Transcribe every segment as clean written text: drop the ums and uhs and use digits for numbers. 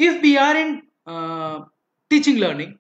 if we are in teaching learning,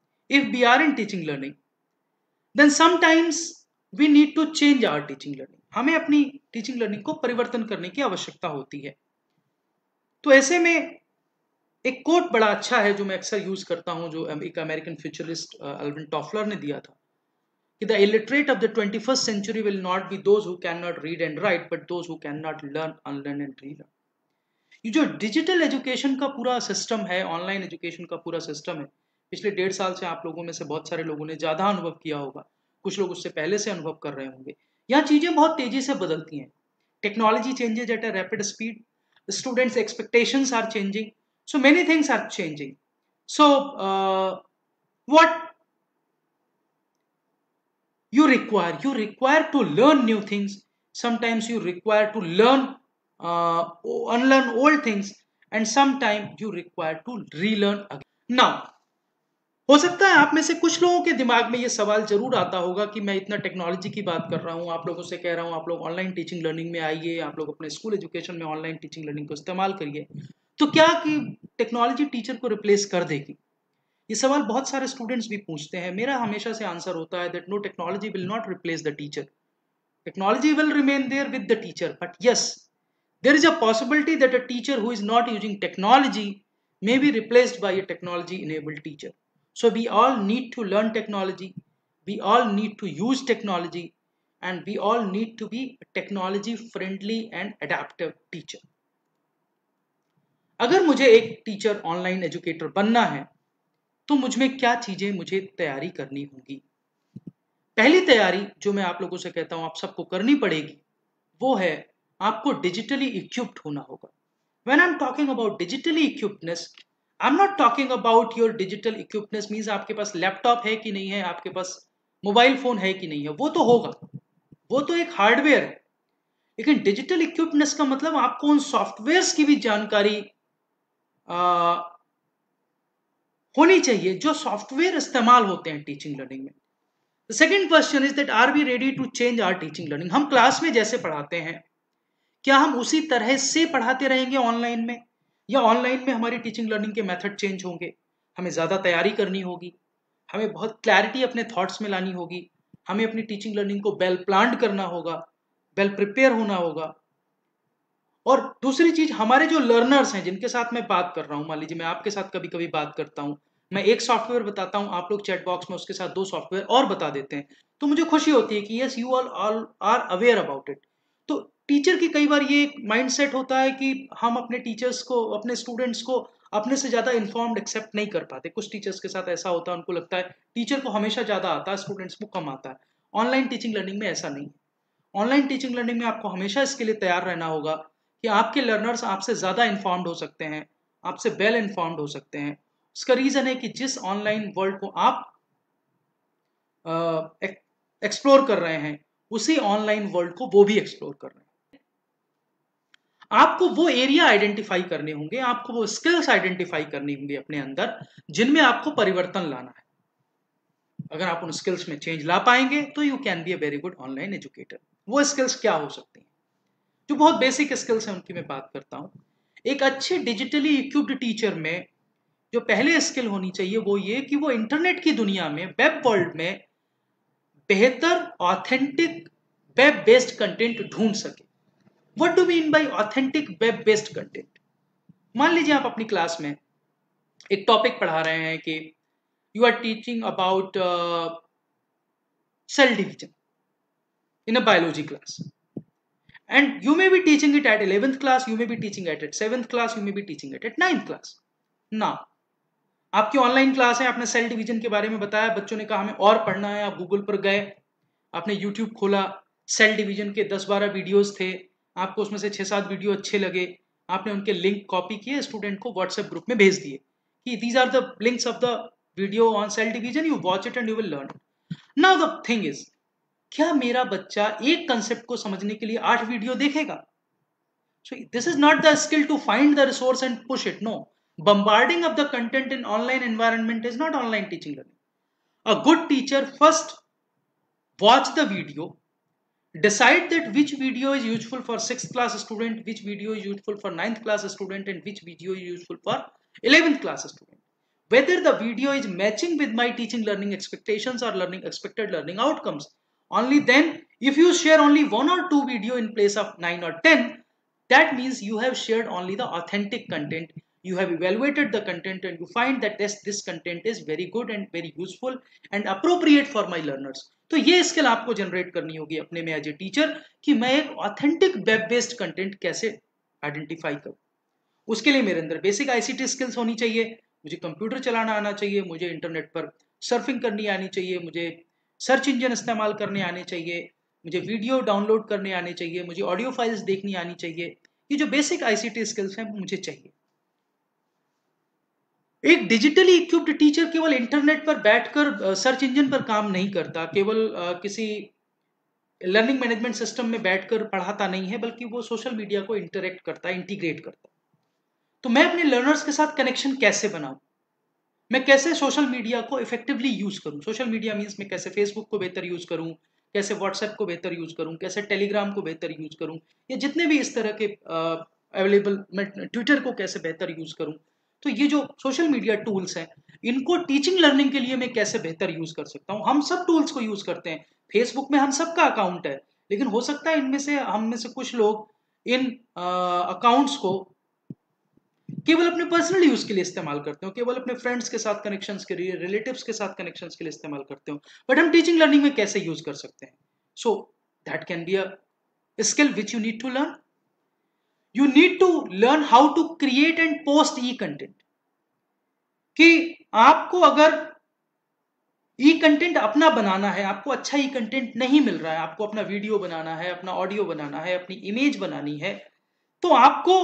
then sometimes we need to change our teaching learning. हमें अपनी teaching learning को परिवर्तन करने की आवश्यकता होती है। तो ऐसे में एक कोट बड़ा अच्छा है जो मैं अक्सर यूज करता हूं, जो एक अमेरिकन फ्यूचरिस्ट अल्विन टॉफलर ने दिया था कि the illiterate of the 21st century will not be those who can not read and write, but those who can not learn, unlearn and relearn. ये जो डिजिटल एजुकेशन का पूरा सिस्टम है, online education का पूरा सिस्टम है, पिछले 1.5 साल से आप लोगों में से बहुत सारे लोगों ने ज्यादा अनुभव किया होगा, कुछ लोग उससे पहले से अनुभव कर रहे होंगे। यहाँ चीजें बहुत तेजी से बदलती हैं। Technology changes at a rapid speed, students expectations are changing, so many things are changing. So what you require to learn new things. Sometimes you require to learn unlearn old things, and sometimes you require to relearn again. Now हो सकता है आप में से कुछ लोगों के दिमाग में ये सवाल जरूर आता होगा कि मैं इतना टेक्नोलॉजी की बात कर रहा हूँ, आप लोगों से कह रहा हूँ आप लोग ऑनलाइन टीचिंग लर्निंग में आइए, आप लोग अपने स्कूल एजुकेशन में ऑनलाइन टीचिंग लर्निंग को इस्तेमाल करिए, तो क्या कि टेक्नोलॉजी टीचर को रिप्लेस कर देगी? ये सवाल बहुत सारे स्टूडेंट्स भी पूछते हैं। मेरा हमेशा से आंसर होता है that no, technology will not replace the teacher, technology will remain there with the teacher, but yes, there is a possibility that a teacher who is not using technology may be replaced by a technology enabled teacher. So we all need to learn technology, we all need to use technology, and we all need to be a technology friendly and adaptive teacher. अगर मुझे एक teacher online educator बनना है तो मुझमें क्या चीजें मुझे तैयारी करनी होगी? पहली तैयारी जो मैं आप लोगों से कहता हूं आप सबको करनी पड़ेगी वो है आपको डिजिटली इक्विप्ड होना होगा। When I'm talking about digitally equippedness, I'm not talking about your digital equippedness means आपके पास लैपटॉप है कि नहीं है, आपके पास मोबाइल फोन है कि नहीं है, वो तो होगा, वो तो एक हार्डवेयर है। लेकिन डिजिटल इक्विपनेस का मतलब आपको उन सॉफ्टवेयर्स की भी जानकारी होनी चाहिए जो सॉफ्टवेयर इस्तेमाल होते हैं टीचिंग लर्निंग में। The second question is that are we ready to change our teaching learning? हम क्लास में जैसे पढ़ाते हैं क्या हम उसी तरह से पढ़ाते रहेंगे ऑनलाइन में, या ऑनलाइन में हमारी टीचिंग लर्निंग के मेथड चेंज होंगे? हमें ज़्यादा तैयारी करनी होगी, हमें बहुत क्लैरिटी अपने थॉट्स में लानी होगी, हमें अपनी टीचिंग लर्निंग को वेल प्लान्ड करना होगा, वेल प्रिपेयर होना होगा। और दूसरी चीज, हमारे जो लर्नर्स हैं जिनके साथ मैं बात कर रहा हूँ, मान लीजिए मैं आपके साथ कभी कभी बात करता हूँ, मैं एक सॉफ्टवेयर बताता हूँ, आप लोग चैट बॉक्स में उसके साथ 2 सॉफ्टवेयर और बता देते हैं, तो मुझे खुशी होती है कि yes you all are aware about it. तो टीचर की कई बार ये माइंडसेट होता है कि हम अपने टीचर्स को, अपने स्टूडेंट्स को अपने से ज्यादा इन्फॉर्म्ड एक्सेप्ट नहीं कर पाते। कुछ टीचर्स के साथ ऐसा होता है, उनको लगता है टीचर को हमेशा ज्यादा आता है, स्टूडेंट्स को कम आता है। ऑनलाइन टीचिंग लर्निंग में ऐसा नहीं है। ऑनलाइन टीचिंग लर्निंग में आपको हमेशा इसके लिए तैयार रहना होगा कि आपके लर्नर्स आपसे ज्यादा इन्फॉर्म्ड हो सकते हैं, आपसे वेल इन्फॉर्म्ड हो सकते हैं। उसका रीजन है कि जिस ऑनलाइन वर्ल्ड को आप एक्सप्लोर कर रहे हैं उसी ऑनलाइन वर्ल्ड को वो भी एक्सप्लोर कर रहे हैं। आपको वो एरिया आइडेंटिफाई करने होंगे, आपको वो स्किल्स आइडेंटिफाई करनी होंगी अपने अंदर जिनमें आपको परिवर्तन लाना है। अगर आप उन स्किल्स में चेंज ला पाएंगे तो you can be a very good online educator. वो स्किल्स क्या हो सकती हैं? जो बहुत बेसिक स्किल्स हैं उनकी मैं बात करता हूं। एक अच्छे डिजिटली इक्विप्ड टीचर में जो पहले स्किल होनी चाहिए वो ये कि वो इंटरनेट की दुनिया में, वेब वर्ल्ड में बेहतर ऑथेंटिक वेब बेस्ड कंटेंट ढूंढ सके। What do mean by authentic web based content? मान लीजिए आप अपनी क्लास में एक टॉपिक पढ़ा रहे हैं कि you are teaching about cell division in a biology class, and you may be teaching it at 11th class, you may be teaching it at 7th class, you may be teaching it at 9th class. Now आपकी online class है, आपने cell division के बारे में बताया, बच्चों ने कहा हमें और पढ़ना है, आप गूगल पर गए, आपने यूट्यूब खोला, सेल डिवीजन के 10-12 वीडियोस थे, आपको उसमें से 6-7 वीडियो अच्छे लगे, आपने उनके लिंक कॉपी किए, स्टूडेंट को व्हाट्सएप ग्रुप में भेज दिए कि these are the links of the video on cell division, you watch it and you will learn. Now the thing is, क्या मेरा बच्चा एक कंसेप्ट को समझने के लिए 8 वीडियो देखेगा? So this is not the skill to find the resource and push it. No, bombarding of the content in online environment is not online teaching learning. A good teacher first watch the video, Decide that which video is useful for 6th class student, which video is useful for 9th class student, and which video is useful for 11th class student. Whether the video is matching with my teaching learning expectations or expected learning outcomes. Only then, if you share only 1 or 2 video in place of 9 or 10, that means you have shared only the authentic content. You have evaluated the content and you find that this content is very good and very useful and appropriate for my learners. तो ये skill आपको generate करनी होगी अपने में as a teacher कि मैं एक ऑथेंटिक वेब बेस्ड कंटेंट कैसे आइडेंटिफाई करूं। उसके लिए मेरे अंदर बेसिक आईसीटी स्किल्स होनी चाहिए, मुझे कंप्यूटर चलाना आना चाहिए, मुझे इंटरनेट पर सर्फिंग करनी आनी चाहिए, मुझे सर्च इंजन इस्तेमाल करने आने चाहिए, मुझे वीडियो डाउनलोड करने आने चाहिए, मुझे ऑडियो फाइल्स देखनी आनी चाहिए। ये जो बेसिक आईसीटी स्किल्स हैं मुझे चाहिए। एक डिजिटली इक्विप्ड टीचर केवल इंटरनेट पर बैठकर सर्च इंजन पर काम नहीं करता, केवल किसी लर्निंग मैनेजमेंट सिस्टम में बैठकर पढ़ाता नहीं है, बल्कि वो सोशल मीडिया को इंटरेक्ट करता है, इंटीग्रेट करता है। तो मैं अपने लर्नर्स के साथ कनेक्शन कैसे बनाऊं, मैं कैसे सोशल मीडिया को इफेक्टिवली यूज करूं। सोशल मीडिया मीन्स मैं कैसे फेसबुक को बेहतर यूज करूं, कैसे व्हाट्सएप को बेहतर यूज करूं, कैसे टेलीग्राम को बेहतर यूज करूं, या जितने भी इस तरह के अवेलेबल, मैं ट्विटर को कैसे बेहतर यूज करूं। तो ये जो सोशल मीडिया टूल्स हैं, इनको टीचिंग लर्निंग के लिए मैं कैसे बेहतर यूज कर सकता हूं। हम सब टूल्स को यूज करते हैं, फेसबुक में हम सबका अकाउंट है, लेकिन हो सकता है इनमें से हम में से कुछ लोग इन अकाउंट्स को केवल अपने पर्सनल यूज के लिए इस्तेमाल करते हो, केवल अपने फ्रेंड्स के साथ कनेक्शंस के लिए, रिलेटिव्स के साथ कनेक्शंस के लिए इस्तेमाल करते हो, बट हम टीचिंग लर्निंग में कैसे यूज कर सकते हैं। So that can be a skill which you need to learn. You need to learn how to create and post e-content। कि आपको अगर e-content अपना बनाना है, आपको अच्छा e-content नहीं मिल रहा है, आपको अपना वीडियो बनाना है, अपना ऑडियो बनाना है, अपनी इमेज बनानी है, तो आपको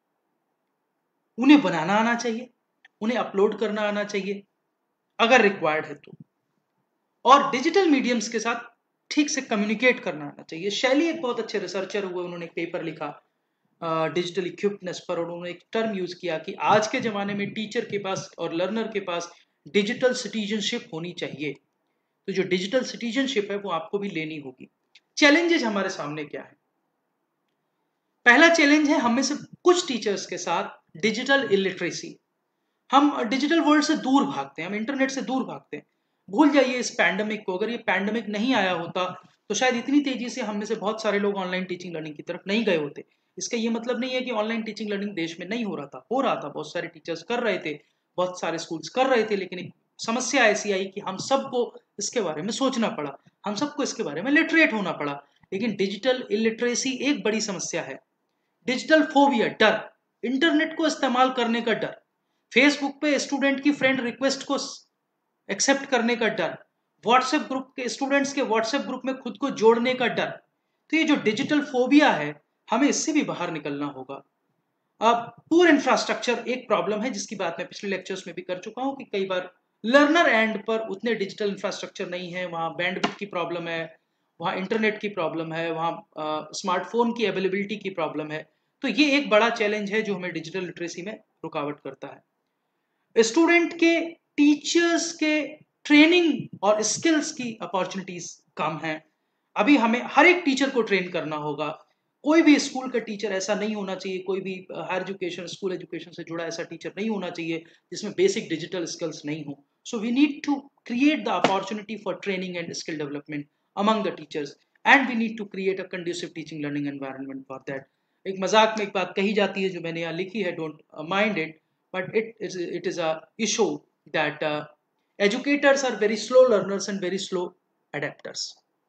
उन्हें बनाना आना चाहिए, उन्हें अपलोड करना आना चाहिए अगर रिक्वायर्ड है तो, और डिजिटल मीडियम्स के साथ ठीक से कम्युनिकेट करना आना चाहिए। शैली एक बहुत अच्छे रिसर्चर हुए, उन्होंने एक पेपर लिखा डिजिटल इक्विपनेस पर, और उन्होंने एक टर्म यूज किया कि आज के जमाने में टीचर के पास और लर्नर के पास डिजिटल सिटीजनशिप होनी चाहिए। तो जो डिजिटल सिटीजनशिप है वो आपको भी लेनी होगी। चैलेंजेस हमारे सामने क्या है? पहला चैलेंज है हम में से कुछ टीचर्स के साथ डिजिटल इलिटरेसी। हम डिजिटल वर्ल्ड से दूर भागते हैं, हम इंटरनेट से दूर भागते हैं। भूल जाइए इस पैंडेमिक को, अगर ये पैंडेमिक नहीं आया होता तो शायद इतनी तेजी से हम में से बहुत सारे लोग ऑनलाइन टीचिंग लर्निंग की तरफ नहीं गए होते। इसका ये मतलब नहीं है कि ऑनलाइन टीचिंग लर्निंग देश में नहीं हो रहा था, हो रहा था, बहुत सारे टीचर्स कर रहे थे, बहुत सारे स्कूल्स कर रहे थे, लेकिन एक समस्या ऐसी आई कि हम सबको इसके बारे में सोचना पड़ा, हम सबको इसके बारे में लिटरेट होना पड़ा। लेकिन डिजिटल इलिटरेसी एक बड़ी समस्या है। डिजिटल फोबिया, डर, इंटरनेट को इस्तेमाल करने का डर, फेसबुक पे स्टूडेंट की फ्रेंड रिक्वेस्ट को एक्सेप्ट करने का डर, व्हाट्सएप ग्रुप के स्टूडेंट्स के व्हाट्सएप ग्रुप में खुद को जोड़ने का डर। तो ये जो डिजिटल फोबिया है, हमें इससे भी बाहर निकलना होगा। अब पूर इंफ्रास्ट्रक्चर एक प्रॉब्लम है जिसकी बात मैं पिछले लेक्चर्स में भी कर चुका हूं कि कई बार लर्नर एंड पर उतने डिजिटल इंफ्रास्ट्रक्चर नहीं है, वहां बैंडविड्थ की प्रॉब्लम है, वहां इंटरनेट की प्रॉब्लम है, वहां स्मार्टफोन की अवेलेबिलिटी की प्रॉब्लम है। तो ये एक बड़ा चैलेंज है जो हमें डिजिटल लिटरेसी में रुकावट करता है। स्टूडेंट के टीचर्स के ट्रेनिंग और स्किल्स की अपॉर्चुनिटीज कम है। अभी हमें हर एक टीचर को ट्रेन करना होगा। कोई भी स्कूल का टीचर ऐसा नहीं होना चाहिए, कोई भी हायर एजुकेशन, स्कूल एजुकेशन से जुड़ा ऐसा टीचर नहीं होना चाहिए जिसमें बेसिक डिजिटल स्किल्स नहीं हो। So we need to create the opportunity for training and skill development among the teachers, and we need to create a conducive teaching learning environment for that। एक मजाक में एक बात कही जाती है जो मैंने यहाँ लिखी है, don't mind it, but it is a issue that educators are very slow learners and very slow adapters।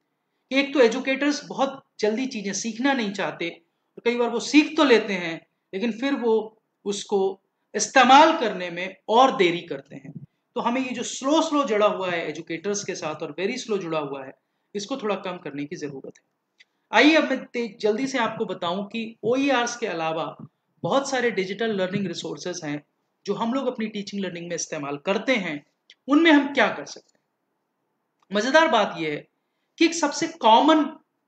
एक तो एजुकेटर्स बहुत जल्दी चीजें सीखना नहीं चाहते, और कई बार वो सीख तो लेते हैं लेकिन फिर वो उसको इस्तेमाल करने में और देरी करते हैं। तो हमें ये जो स्लो जुड़ा हुआ है एजुकेटर्स के साथ और वेरी स्लो जुड़ा हुआ है, इसको थोड़ा कम करने की जरूरत है। आइए अब मैं जल्दी से आपको बताऊं कि OERs के अलावा बहुत सारे डिजिटल लर्निंग रिसोर्सेज हैं जो हम लोग अपनी टीचिंग लर्निंग में इस्तेमाल करते हैं, उनमें हम क्या कर सकते हैं। मजेदार बात यह है कि एक सबसे कॉमन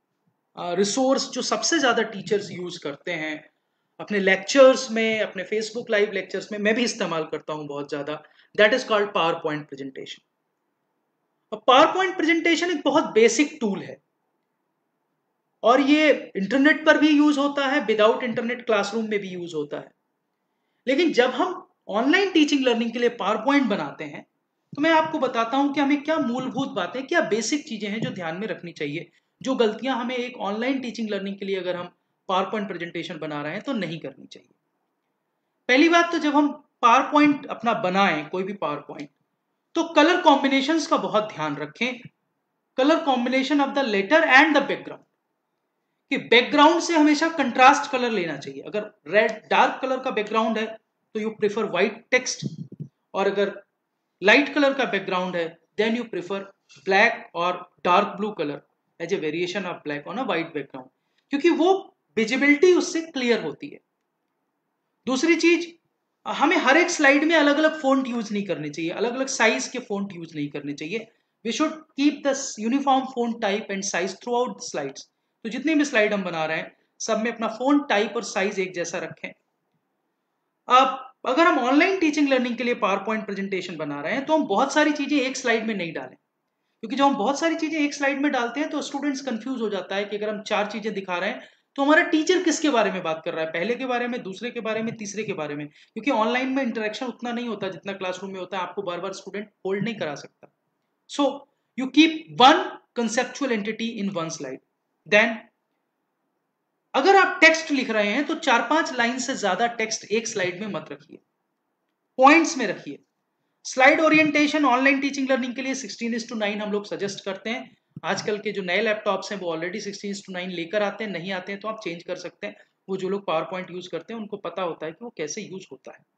रिसोर्स जो सबसे ज्यादा टीचर्स यूज करते हैं अपने लेक्चर्स में, अपने फेसबुक लाइव लेक्चर्स में, मैं भी इस्तेमाल करता हूं बहुत ज्यादा, that is called power point presentation. Power point presentation एक बहुत बेसिक टूल है। और ये इंटरनेट पर भी यूज होता है, विदाउट इंटरनेट क्लासरूम में भी यूज होता है। लेकिन जब हम ऑनलाइन टीचिंग लर्निंग के लिए पावर पॉइंट बनाते हैं तो मैं आपको बताता हूं कि हमें क्या मूलभूत बातें, क्या बेसिक चीजें हैं जो ध्यान में रखनी चाहिए, जो गलतियां हमें एक ऑनलाइन टीचिंग लर्निंग के लिए अगर हम पावर पॉइंट प्रेजेंटेशन बना रहे हैं तो नहीं करनी चाहिए। पहली बात तो जब हम पावर पॉइंट अपना बनाएं, कोई भी पावर पॉइंट, तो कलर कॉम्बिनेशंस का बहुत ध्यान रखें। Colour combination of the letter and the background, कि बैकग्राउंड से हमेशा कंट्रास्ट कलर लेना चाहिए। अगर रेड डार्क कलर का बैकग्राउंड है तो यू प्रेफर व्हाइट टेक्स्ट, और अगर लाइट कलर का बैकग्राउंड है देन यू प्रेफर ब्लैक और dark blue colour as a variation of black on a white background, क्योंकि वो विजिबिलिटी उससे क्लियर होती है। दूसरी चीज, हमें हर एक स्लाइड में अलग अलग फॉन्ट यूज नहीं करने चाहिए, अलग अलग साइज के फॉन्ट यूज नहीं करने चाहिए। We should keep the uniform font type and size throughout the slides. तो जितनी भी स्लाइड हम बना रहे हैं सब में अपना फॉन्ट टाइप और साइज एक जैसा रखें। अब अगर हम ऑनलाइन टीचिंग लर्निंग के लिए पावर पॉइंट प्रेजेंटेशन बना रहे हैं तो हम बहुत सारी चीजें एक स्लाइड में नहीं डालें, क्योंकि जब हम बहुत सारी चीजें एक स्लाइड में डालते हैं तो स्टूडेंट्स कंफ्यूज हो जाता है कि अगर हम 4 चीजें दिखा रहे हैं तो हमारा टीचर किसके बारे में बात कर रहा है, पहले के बारे में, दूसरे के बारे में, तीसरे के बारे में, क्योंकि ऑनलाइन में इंटरेक्शन उतना नहीं होता जितना क्लासरूम में होता है। आपको बार बार स्टूडेंट होल्ड नहीं करा सकता। So you keep one conceptual entity in one slide. Then अगर आप टेक्स्ट लिख रहे हैं तो 4-5 लाइन से ज्यादा टेक्स्ट एक स्लाइड में मत रखिए, पॉइंट्स में रखिए। Slide orientation online teaching learning के लिए 16:9 हम लोग सजेस्ट करते हैं। आजकल के जो नए लैपटॉप्स हैं वो ऑलरेडी 16:9 लेकर आते हैं, नहीं आते हैं तो आप चेंज कर सकते हैं। वो जो लोग पावर पॉइंट यूज करते हैं उनको पता होता है कि वो कैसे यूज होता है।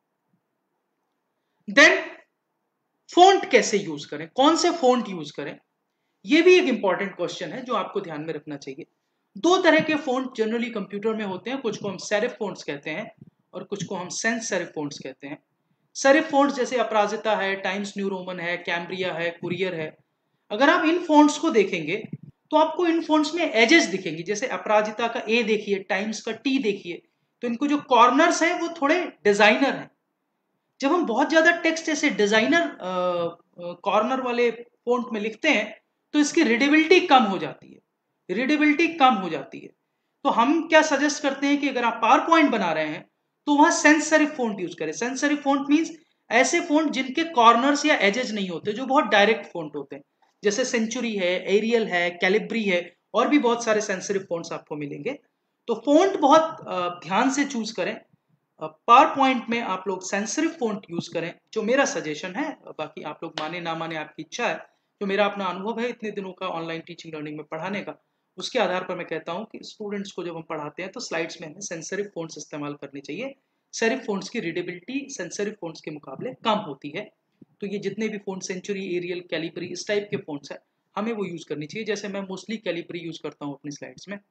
देन फॉन्ट कैसे यूज करें, कौन से फॉन्ट यूज करें, ये भी एक इंपॉर्टेंट क्वेश्चन है जो आपको ध्यान में रखना चाहिए। 2 तरह के फॉन्ट जनरली कंप्यूटर में होते हैं, कुछ को हम सेरिफ फॉन्ट्स कहते हैं और कुछ को हम सेंस सेरिफ फॉन्ट्स कहते हैं। सेरिफ फॉन्ट्स जैसे अपराजिता है, टाइम्स न्यू रोमन है, कैम्ब्रिया है, कुरियर है। अगर आप इन फॉन्ट्स को देखेंगे तो आपको इन फॉन्ट्स में एजेस दिखेंगे। जैसे अपराजिता का ए देखिए, टाइम्स का टी देखिए, तो इनको जो कॉर्नर्स हैं वो थोड़े डिजाइनर हैं। जब हम बहुत ज्यादा टेक्स्ट ऐसे डिजाइनर कॉर्नर वाले फॉन्ट में लिखते हैं तो इसकी रीडेबिलिटी कम हो जाती है, रीडेबिलिटी कम हो जाती है। तो हम क्या सजेस्ट करते हैं कि अगर आप पावर पॉइंट बना रहे हैं तो वहां सेंस सेरिफ फॉन्ट यूज करें। सेंस सेरिफ फॉन्ट मींस ऐसे फॉन्ट जिनके कॉर्नर्स या एजेस नहीं होते, जो बहुत डायरेक्ट फॉन्ट होते हैं, जैसे सेंचुरी है, एरियल है, कैलिब्री है, और भी बहुत सारे सेंस सेरिफ फॉन्ट्स आपको मिलेंगे। तो फॉन्ट बहुत ध्यान से चूज करें। पावर पॉइंट में आप लोग सेंस सेरिफ फॉन्ट यूज करें, जो मेरा सजेशन है। बाकी आप लोग माने ना माने आपकी इच्छा है। जो मेरा अपना अनुभव है इतने दिनों का ऑनलाइन टीचिंग लर्निंग में पढ़ाने का, उसके आधार पर मैं कहता हूं कि स्टूडेंट्स को जब हम पढ़ाते हैं तो स्लाइड्स में हमें सेंस सेरिफ फॉन्ट्स इस्तेमाल करने चाहिए। सेरिफ फॉन्ट्स की रीडेबिलिटी सेंस सेरिफ फॉन्ट्स के मुकाबले कम होती है। तो ये जितने भी फॉन्ट, सेंचुरी, एरियल, कैलिब्री, इस टाइप के फॉन्ट्स हैं, हमें वो यूज करनी चाहिए। जैसे मैं मोस्टली कैलिब्री यूज करता हूँ अपनी स्लाइड्स में।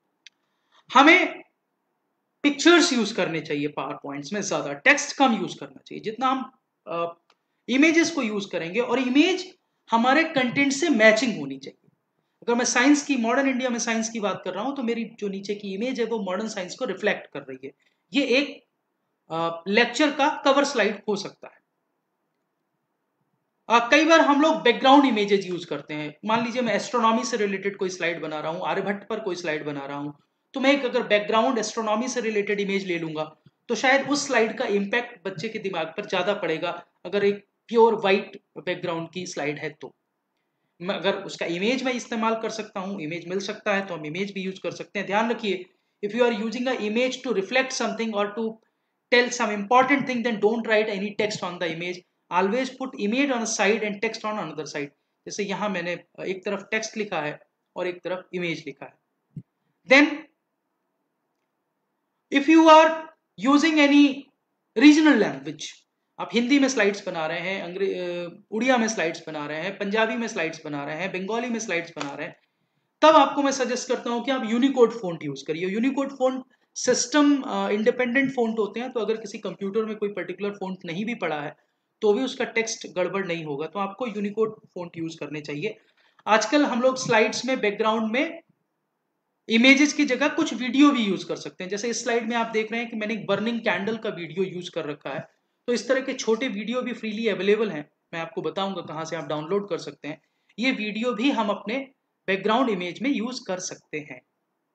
हमें पिक्चर्स यूज करने चाहिए पावर पॉइंट्स में, ज्यादा टेक्स्ट कम यूज करना चाहिए। जितना हम इमेजेस को यूज करेंगे, और इमेज हमारे कंटेंट से मैचिंग होनी चाहिए। अगर मैं साइंस की, मॉडर्न इंडिया में साइंस की बात कर रहा हूं तो मेरी जो नीचे की इमेज है वो मॉडर्न साइंस को रिफ्लेक्ट कर रही है। ये एक लेक्चर का कवर स्लाइड हो सकता है। कई बार हम लोग बैकग्राउंड इमेजेस यूज करते हैं। मान लीजिए मैं एस्ट्रोनॉमी से रिलेटेड कोई स्लाइड बना रहा हूं, आर्यभट्ट पर कोई स्लाइड बना रहा हूं, तो मैं एक अगर बैकग्राउंड एस्ट्रोनॉमी से रिलेटेड इमेज ले लूंगा तो शायद उस स्लाइड का इंपैक्ट बच्चे के दिमाग पर ज्यादा पड़ेगा अगर एक प्योर व्हाइट बैकग्राउंड की स्लाइड है। तो मैं अगर उसका इमेज मैं इस्तेमाल कर सकता हूं, इमेज मिल सकता है तो हम इमेज भी यूज कर सकते हैं। ध्यान रखिए, if you are using a image to reflect something और to tell some important thing, then don't write any text on the image. Always put image on a side and text on another side. जैसे यहां मैंने एक तरफ text लिखा है और एक तरफ इमेज लिखा है। Then if you are using any regional language, आप हिंदी में स्लाइड्स बना रहे हैं, उड़िया में स्लाइड्स बना रहे हैं, पंजाबी में स्लाइड्स बना रहे हैं, बंगाली में स्लाइड्स बना रहे हैं, तब आपको मैं सजेस्ट करता हूं कि आप यूनिकोड फॉन्ट यूज करिए। Unicode font system independent font होते हैं, तो अगर किसी कंप्यूटर में कोई पर्टिकुलर फॉन्ट नहीं भी पड़ा है तो भी उसका टेक्स्ट गड़बड़ नहीं होगा। तो आपको यूनिकोड फॉन्ट यूज करने चाहिए। आजकल हम लोग स्लाइड्स में बैकग्राउंड में इमेजेस की जगह कुछ वीडियो भी यूज कर सकते हैं। जैसे इस स्लाइड में आप देख रहे हैं कि मैंने एक बर्निंग कैंडल का वीडियो यूज कर रखा है। तो इस तरह के छोटे वीडियो भी फ्रीली अवेलेबल हैं, मैं आपको बताऊंगा कहां से आप डाउनलोड कर सकते हैं। ये वीडियो भी हम अपने बैकग्राउंड इमेज में यूज कर सकते हैं।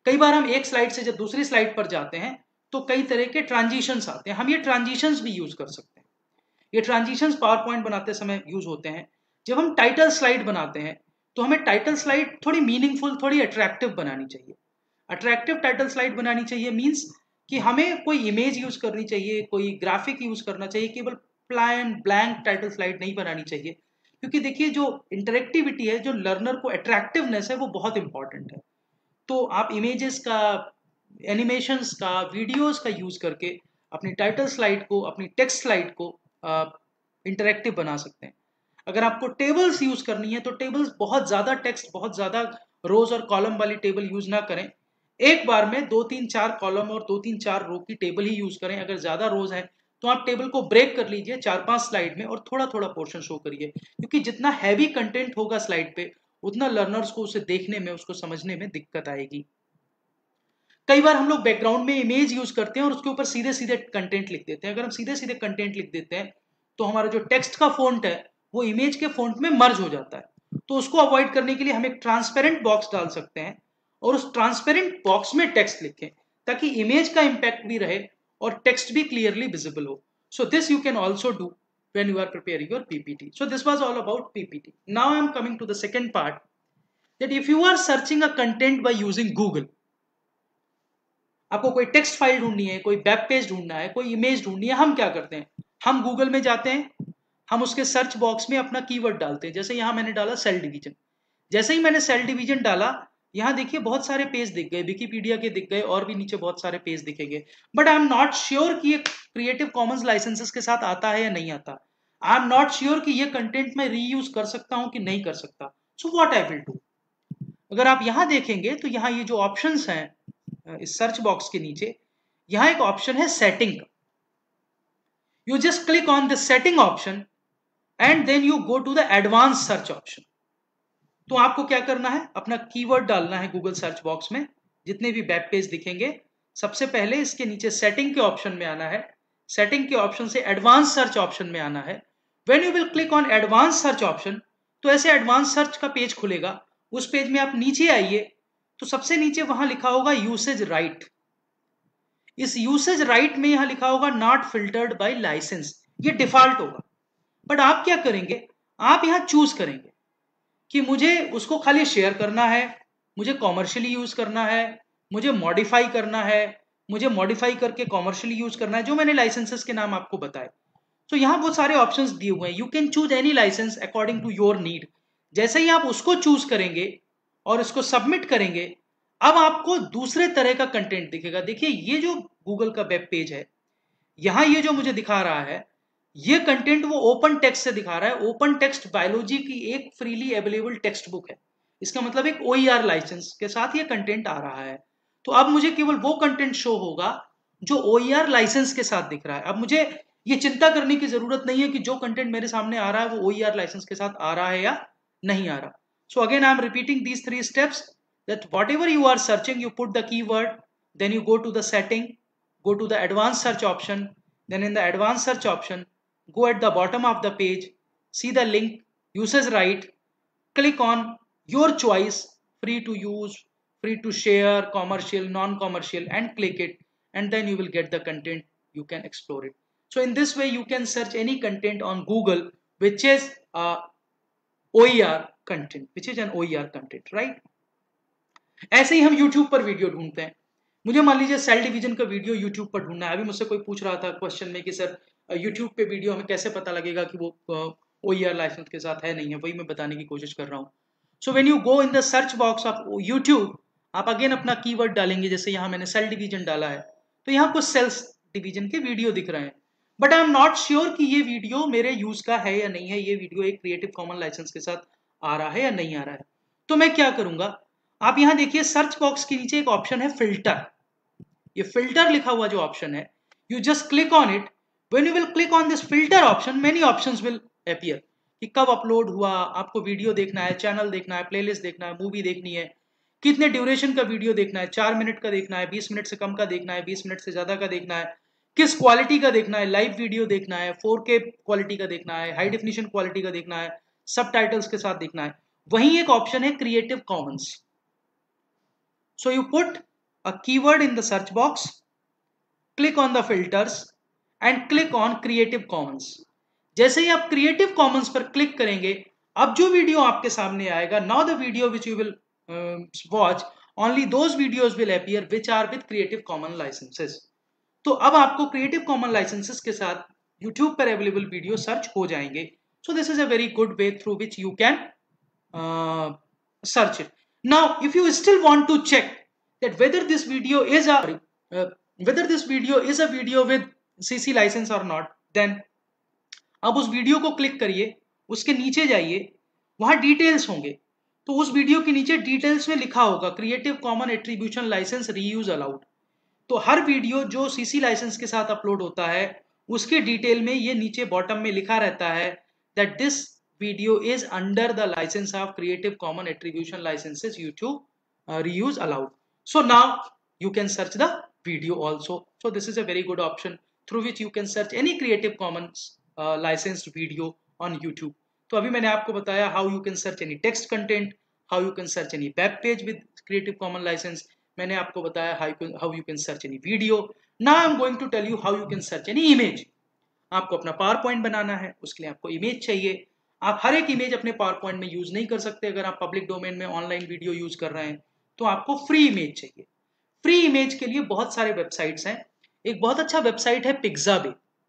कई बार हम एक स्लाइड से जब दूसरी स्लाइड पर जाते हैं तो कई तरह के ट्रांजिशंस आते हैं, हम ये ट्रांजिशंस भी यूज कर सकते हैं। ये ट्रांजिशंस पावर पॉइंट बनाते समय यूज होते हैं। जब हम टाइटल स्लाइड बनाते हैं तो हमें टाइटल स्लाइड थोड़ी मीनिंगफुल, थोड़ी अट्रैक्टिव बनानी चाहिए। अट्रैक्टिव टाइटल स्लाइड बनानी चाहिए मीन्स कि हमें कोई इमेज यूज करनी चाहिए, कोई ग्राफिक यूज करना चाहिए, केवल प्लेन ब्लैंक टाइटल स्लाइड नहीं बनानी चाहिए। क्योंकि देखिए जो इंटरेक्टिविटी है, जो लर्नर को अट्रैक्टिवनेस है, वो बहुत इंपॉर्टेंट है। तो आप इमेजेस का, एनिमेशंस का, वीडियोस का यूज करके अपनी टाइटल स्लाइड को, अपनी टेक्स्ट स्लाइड को इंटरेक्टिव बना सकते हैं। अगर आपको टेबल्स यूज करनी है तो टेबल्स बहुत ज्यादा टेक्स्ट, बहुत ज्यादा रोज और कॉलम वाली टेबल यूज ना करें। एक बार में 2-3-4 कॉलम और 2-3-4 रो की टेबल ही यूज करें। अगर ज्यादा रोज है तो आप टेबल को ब्रेक कर लीजिए 4-5 स्लाइड में और थोड़ा थोड़ा पोर्शन शो करिए, क्योंकि जितना हैवी कंटेंट होगा स्लाइड पे उतना लर्नर्स को उसे देखने में, उसको समझने में दिक्कत आएगी। कई बार हम लोग बैकग्राउंड में इमेज यूज करते हैं और उसके ऊपर सीधे सीधे कंटेंट लिख देते हैं। अगर हम सीधे सीधे कंटेंट लिख देते हैं तो हमारा जो टेक्स्ट का फॉन्ट है वो इमेज के फॉन्ट में मर्ज हो जाता है। तो उसको अवॉइड करने के लिए हम एक ट्रांसपेरेंट बॉक्स डाल सकते हैं और उस ट्रांसपेरेंट बॉक्स में टेक्स्ट लिखें ताकि इमेज का इंपैक्ट भी रहे और टेक्स्ट भी क्लियरली विजिबल हो। So this you can also do when you are preparing your PPT. So this was all about PPT. Now I am coming to the second part, that if you are searching a content by using Google, आपको कोई text file ढूंढनी है, कोई web page ढूंढना है, कोई image ढूंढनी है, हम क्या करते हैं? हम गूगल में जाते हैं, हम उसके सर्च बॉक्स में अपना कीवर्ड डालते हैं। जैसे यहां मैंने डाला सेल डिवीजन। जैसे ही मैंने सेल डिवीजन डाला, यहां देखिए बहुत सारे पेज दिख गए, विकिपीडिया के दिख गए और भी नीचे बहुत सारे पेज दिखेंगे। But I am not sure कि ये क्रिएटिव कॉमन्स लाइसेंसेस के साथ आता है या नहीं आता। आई एम नॉट श्योर कि ये कंटेंट मैं रीयूज कर सकता हूं कि नहीं कर सकता। So what I will do, अगर आप यहां देखेंगे तो यहां ये जो ऑप्शंस हैं इस सर्च बॉक्स के नीचे, यहां एक ऑप्शन है सेटिंग का। You just click on the setting option and then you go to the advance search option. तो आपको क्या करना है, अपना कीवर्ड डालना है गूगल सर्च बॉक्स में। जितने भी वेब पेज दिखेंगे सबसे पहले इसके नीचे सेटिंग के ऑप्शन में आना है, सेटिंग के ऑप्शन से एडवांस सर्च ऑप्शन में आना है। When you will click on advance search option तो ऐसे एडवांस सर्च का पेज खुलेगा। उस पेज में आप नीचे आइए तो सबसे नीचे वहां लिखा होगा यूसेज राइट। इस यूसेज राइट में यहां लिखा होगा नॉट फिल्टर्ड बाय लाइसेंस, ये डिफॉल्ट होगा। बट आप क्या करेंगे, आप यहां चूज करेंगे कि मुझे उसको खाली शेयर करना है, मुझे कॉमर्शियली यूज करना है, मुझे मॉडिफाई करना है, मुझे मॉडिफाई करके कॉमर्शियली यूज करना है, जो मैंने लाइसेंसेस के नाम आपको बताए। तो यहां बहुत सारे ऑप्शंस दिए हुए हैं। You can choose any licence according to your need. जैसे ही आप उसको चूज करेंगे और इसको सबमिट करेंगे, अब आपको दूसरे तरह का कंटेंट दिखेगा। देखिए ये जो गूगल का वेब पेज है, यहां ये जो मुझे दिखा रहा है, ये कंटेंट वो ओपन टेक्स्ट से दिखा रहा है। ओपन टेक्स्ट बायोलॉजी की एक फ्रीली अवेलेबल टेक्स्ट बुक है। इसका मतलब एक OER लाइसेंस के साथ ये कंटेंट आ रहा है। तो अब मुझे केवल वो कंटेंट शो होगा जो OER लाइसेंस के साथ दिख रहा है। अब मुझे ये चिंता करने की जरूरत नहीं है कि जो कंटेंट मेरे सामने आ रहा है वो OER लाइसेंस के साथ आ रहा है या नहीं आ रहा। So again I am repeating these 3 steps, that whatever you are searching, you put the keyword, then you go to the setting, go to the advanced search option, then in the advanced search option, go at the bottom of the page, see the link, usage right, click on your choice, free to use, free to share, commercial, non-commercial, and click it, and then you will get the content, you can explore it. So in this way you can search any content on Google which is OER content, which is an OER content, right? ऐसे ही हम YouTube पर video ढूंढते हैं। मुझे मान लीजिए cell division का video YouTube पर ढूंढना है। अभी मुझसे कोई पूछ रहा था क्वेश्चन में कि सर YouTube पे वीडियो हमें कैसे पता लगेगा कि वो OER लाइसेंस के साथ है नहीं है, वही मैं बताने की कोशिश कर रहा हूँ। So when you go in the search box of YouTube, आप अगेन अपना कीवर्ड डालेंगे। जैसे यहाँ मैंने सेल डिवीजन डाला है तो यहाँ कुछ सेल्स डिवीजन के वीडियो दिख रहे हैं, but I am not sure कि ये वीडियो मेरे यूज का है या नहीं है, ये वीडियो एक क्रिएटिव कॉमन लाइसेंस के साथ आ रहा है या नहीं आ रहा है। तो मैं क्या करूंगा, आप यहां देखिए सर्च बॉक्स के नीचे एक ऑप्शन है फिल्टर। ये फिल्टर लिखा हुआ जो ऑप्शन है, you just click on it. When you will click on this filter option, many options will appear कि कब अपलोड हुआ, आपको वीडियो देखना है, चैनल देखना है, प्लेलिस्ट देखना है, मूवी देखनी है, कितने ड्यूरेशन का वीडियो देखना है, 4 मिनट का देखना है, 20 मिनट से कम का देखना है, 20 मिनट से ज्यादा का देखना है, किस क्वालिटी का देखना है, लाइव वीडियो देखना है, 4K क्वालिटी का देखना है, हाई डेफिनेशन क्वालिटी का देखना है, सब टाइटल्स के साथ देखना है। वहीं एक ऑप्शन है creative commons. So you put a keyword in the search box, click on the filters and click on Creative Commons. जैसे ही आप Creative Commons पर क्लिक करेंगे, अब जो वीडियो आपके सामने आएगा, now the video which you will watch, only those videos will appear which are with Creative Commons licenses. तो अब आपको Creative Commons licenses के साथ YouTube पर available वीडियो सर्च हो जाएंगे. So this is a very good way through which you can search it. Now if you still want to check that whether this video is a video with CC license or not, then अब उस video को click करिए, उसके नीचे जाइए, वहां details होंगे. तो उस वीडियो के नीचे डिटेल्स में लिखा होगा creative common attribution licence reuse allowed. तो हर वीडियो जो सीसी लाइसेंस के साथ अपलोड होता है उसके डिटेल में ये नीचे बॉटम में लिखा रहता है that this video is under the licence of creative common attribution licences YouTube reuse allowed. So now you can search the video also. So this is a very good option through which you can search any Creative Commons licensed video on YouTube. तो अभी मैंने आपको बताया how you can search any text content, how you can search any web page with Creative Commons license. मैंने आपको बताया how you can search any video. Now I'm going to tell you how you can search any image. आपको अपना PowerPoint बनाना है, उसके लिए आपको image चाहिए. आप हर एक इमेज अपने PowerPoint में यूज नहीं कर सकते. अगर आप पब्लिक डोमेन में ऑनलाइन वीडियो यूज कर रहे हैं तो आपको फ्री इमेज चाहिए. फ्री इमेज के लिए बहुत सारे वेबसाइट्स हैं. एक बहुत अच्छा वेबसाइट है Pixabay,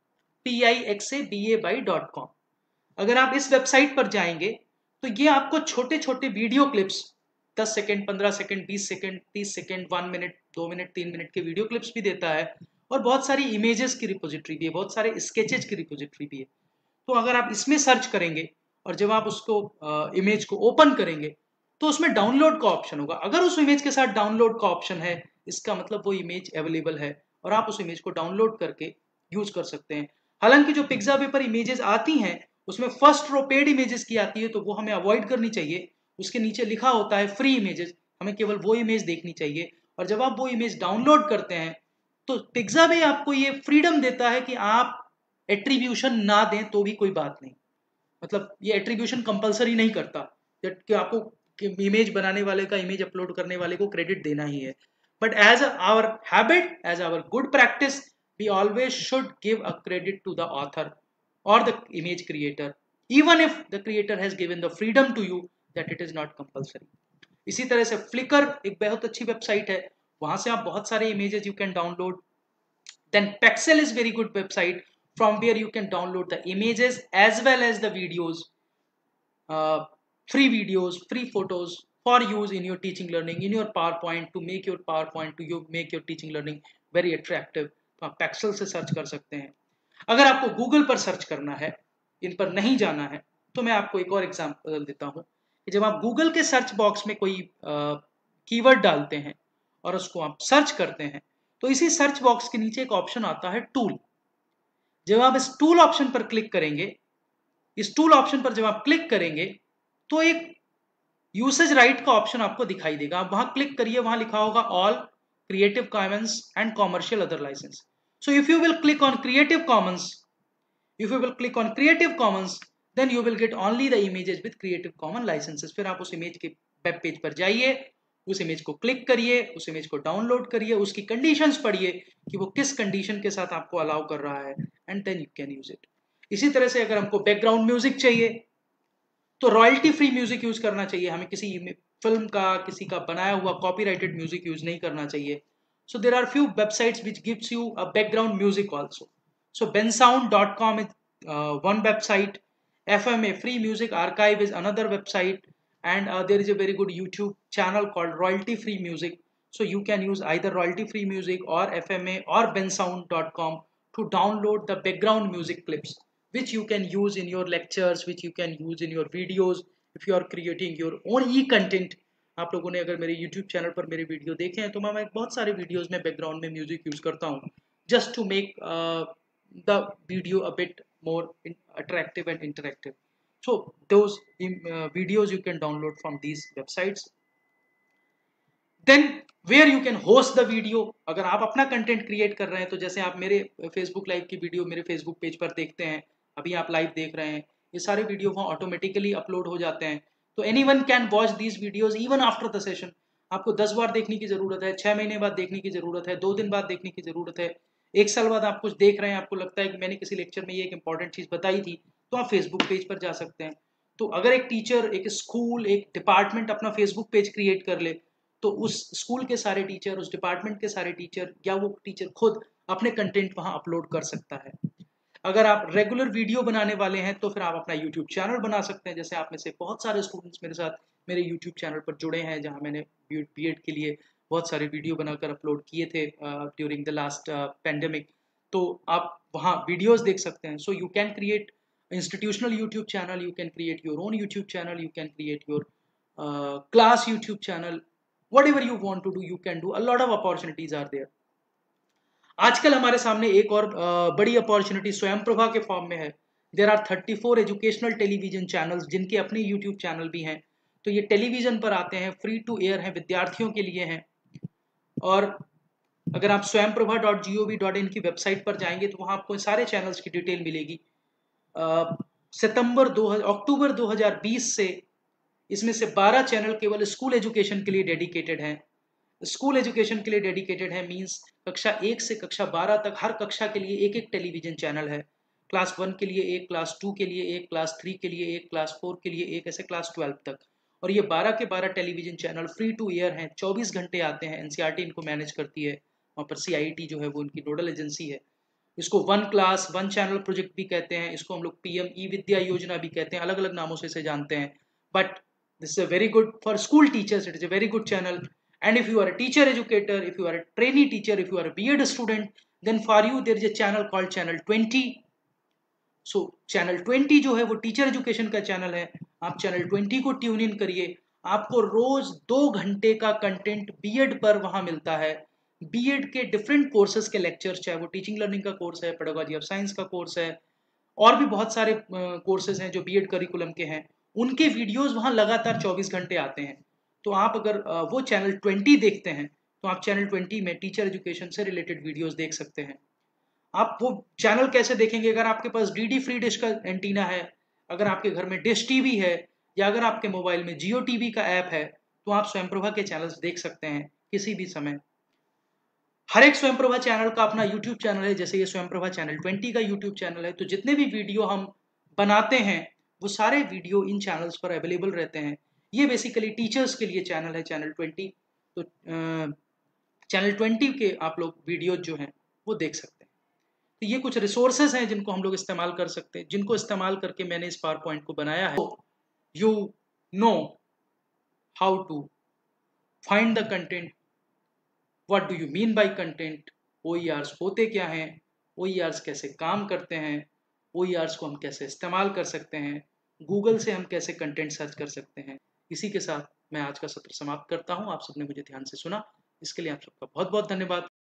pixabay.com. अगर आप इस वेबसाइट पर जाएंगे तो ये आपको छोटे छोटे video clips 10 second, 15 second, 20 second, 30 second, 1 minute, 2 minute, 3 minute के वीडियो क्लिप्स भी देता है और बहुत सारी इमेजेस की रिपोजिटरी भी है, बहुत सारे स्केचेज की रिपोजिटरी भी है. तो अगर आप इसमें सर्च करेंगे और जब आप उसको इमेज को ओपन करेंगे तो उसमें डाउनलोड का ऑप्शन होगा. अगर उस इमेज के साथ डाउनलोड का ऑप्शन है इसका मतलब वो इमेज अवेलेबल है और आप उस इमेज को डाउनलोड करके यूज कर सकते हैं. हालांकि जो Pixabay पर इमेजेस आती हैं उसमें फर्स्ट रो पेड इमेजेस की आती है तो वो हमें अवॉइड करनी चाहिए. उसके नीचे लिखा होता है फ्री इमेजेस, हमें केवल वो इमेज देखनी चाहिए. और जब आप वो इमेज डाउनलोड करते हैं तो Pixabay आपको ये फ्रीडम देता है कि आप एट्रीब्यूशन ना दें तो भी कोई बात नहीं. मतलब ये एट्रीब्यूशन कंपलसरी नहीं करता कि आपको इमेज बनाने वाले का, इमेज अपलोड करने वाले को क्रेडिट देना ही है. But as our habit, as our good practice, we always should give a credit to the author or the image creator, even if the creator has given the freedom to you that it is not compulsory. इसी तरह से Flickr एक बहुत अच्छी website है, वहां से आप बहुत सारे images you can download. Then Pexel is very good website from where you can download the images as well as the videos, free videos, free photos for use in your teaching learning, in your PowerPoint, to make your PowerPoint, to make your teaching learning very attractive. तो आप Pexel से search कर सकते हैं. अगर आपको Google पर search करना है, इन पर नहीं जाना है, तो मैं आपको एक और एग्जांपल देता हूं कि जब आप Google के सर्च बॉक्स में कोई कीवर्ड डालते हैं और उसको आप सर्च करते हैं तो इसी सर्च बॉक्स के नीचे एक ऑप्शन आता है टूल. जब आप इस टूल ऑप्शन पर क्लिक करेंगे, इस टूल ऑप्शन पर जब आप क्लिक करेंगे तो एक यूसेज राइट का ऑप्शन आपको दिखाई देगा. आप वहां क्लिक करिए, वहां लिखा होगा all creative commons and commercial other licence. So if you will click on creative commons, then you will get only the images with creative common licences. फिर आप उस इमेज के वेब पेज पर जाइए, उस इमेज को क्लिक करिए, उस इमेज को डाउनलोड करिए, उसकी कंडीशंस पढ़िए कि वो किस कंडीशन के साथ आपको अलाउ कर रहा है, and then you can use it. इसी तरह से अगर हमको बैकग्राउंड म्यूजिक चाहिए तो रॉयल्टी फ्री म्यूजिक यूज करना चाहिए. हमें किसी फिल्म का, किसी का बनाया हुआ कॉपीराइटेड म्यूजिक यूज नहीं करना चाहिए. So there are few websites which gives you a background music also. So bensound.com is one website. FMA Free Music Archive is another website, and there is a very good YouTube channel called Royalty Free Music. So you can use either Royalty Free Music or FMA or bensound.com to download the background music clips, which you can use in your lectures, which you can use in your videos if you are creating your own e-content. आप लोगों ने अगर मेरे YouTube channel पर मेरे video देखे हैं तो मैं बहुत सारे वीडियोस में बैकग्राउंड में म्यूजिक यूज करता हूँ just to make the video a bit more attractive and interactive. So those videos you can download from these websites. Then where you can host the video. अगर आप अपना content create कर रहे हैं तो जैसे आप मेरे फेसबुक लाइव की वीडियो मेरे फेसबुक पेज पर देखते हैं, अभी आप लाइव देख रहे हैं, ये सारे वीडियो वहाँ ऑटोमेटिकली अपलोड हो जाते हैं. तो anyone can watch these videos even after the session. आपको 10 बार देखने की ज़रूरत है, 6 महीने बाद देखने की ज़रूरत है, 2 दिन बाद देखने की ज़रूरत है, 1 साल बाद आप कुछ देख रहे हैं, आपको लगता है कि मैंने किसी लेक्चर में ये एक इंपॉर्टेंट चीज़ बताई थी, तो आप फेसबुक पेज पर जा सकते हैं। तो अगर एक टीचर, एक स्कूल, एक डिपार्टमेंट अपना फेसबुक पेज क्रिएट कर ले, तो उस स्कूल के सारे टीचर, उस डिपार्टमेंट के सारे टीचर या वो टीचर खुद अपने कंटेंट वहाँ अपलोड कर सकता है। अगर आप रेगुलर वीडियो बनाने वाले हैं तो फिर आप अपना यूट्यूब चैनल बना सकते हैं। जैसे आप में से बहुत सारे स्टूडेंट्स मेरे साथ मेरे यूट्यूब चैनल पर जुड़े हैं, जहां मैंने बीएड के लिए बहुत सारे वीडियो बनाकर अपलोड किए थे ड्यूरिंग द लास्ट पेंडेमिक। तो आप वहाँ वीडियोस देख सकते हैं। So you can create institutional YouTube channel, you can create your own YouTube channel, you can create your class YouTube channel, whatever you want to do you can do. A lot of opportunities are there. आजकल हमारे सामने एक और बड़ी opportunity स्वयं प्रभा के form में है। There are 34 educational television channels जिनके अपने यूट्यूब चैनल भी हैं। तो ये टेलीविजन पर आते हैं, फ्री टू एयर हैं, विद्यार्थियों के लिए हैं। और अगर आप स्वयंप्रभा.gov.in की वेबसाइट पर जाएंगे तो वहां आपको सारे चैनल्स की डिटेल मिलेगी। अक्टूबर 2020 से इसमें से 12 चैनल केवल स्कूल एजुकेशन के लिए डेडिकेटेड हैं। स्कूल एजुकेशन के लिए डेडिकेटेड है मींस कक्षा 1 से कक्षा 12 तक हर कक्षा के लिए एक एक टेलीविजन चैनल है। क्लास 1 के लिए एक, क्लास 2 के लिए एक, क्लास 3 के लिए एक, क्लास 4 के लिए एक, ऐसे क्लास 12 तक। और ये 12 के 12 television channel free to air हैं, 24 घंटे आते हैं। एनसीईआरटी इनको मैनेज करती है, वहाँ पर सीआईटी जो है वो इनकी नोडल एजेंसी है। इसको one class one channel project भी कहते हैं, इसको हम लोग पीएम ई विद्या योजना भी कहते हैं, अलग अलग नामों से इसे जानते हैं। But this is a very good for school teachers, it is a very good channel. And if you are a teacher educator, if you are a trainee teacher, if you are a B.Ed student, then for you there is a channel called channel 20. So channel 20 जो है वो teacher education का channel है। आप channel 20 को tune in करिए, आपको रोज 2 घंटे का कंटेंट बीएड पर वहां मिलता है। बीएड के डिफरेंट कोर्सेज के लेक्चर्स, चाहे वो टीचिंग लर्निंग का कोर्स है, पेडागोजी ऑफ साइंस का कोर्स है, और भी बहुत सारे कोर्सेज हैं जो बीएड करिकुलम के हैं, उनके वीडियोस वहां लगातार 24 घंटे आते हैं। तो आप अगर वो चैनल 20 देखते हैं तो आप चैनल 20 में टीचर एजुकेशन से रिलेटेड वीडियोस देख सकते हैं। आप वो चैनल कैसे देखेंगे? अगर आपके पास डीडी फ्री डिश का एंटीना है, अगर आपके घर में डिश टीवी है, या अगर आपके मोबाइल में जियो टीवी का ऐप है, तो आप स्वयंप्रभा के चैनल्स देख सकते हैं किसी भी समय। हर एक स्वयंप्रभा चैनल का अपना यूट्यूब चैनल है। जैसे ये स्वयंप्रभा चैनल 20 का यूट्यूब चैनल है, तो जितने भी वीडियो हम बनाते हैं वो सारे वीडियो इन चैनल्स पर अवेलेबल रहते हैं। ये बेसिकली टीचर्स के लिए चैनल है चैनल 20। तो चैनल 20 के आप लोग वीडियो जो हैं वो देख सकते हैं। तो ये कुछ रिसोर्सेज हैं जिनको हम लोग इस्तेमाल कर सकते हैं, जिनको इस्तेमाल करके मैंने इस पावर पॉइंट को बनाया है। You know how to find the content, what do you mean by content, OERs होते क्या हैं, OERs कैसे काम करते हैं, OERs को हम कैसे इस्तेमाल कर सकते हैं, गूगल से हम कैसे कंटेंट सर्च कर सकते हैं। इसी के साथ मैं आज का सत्र समाप्त करता हूं। आप सबने मुझे ध्यान से सुना, इसके लिए आप सबका बहुत बहुत धन्यवाद।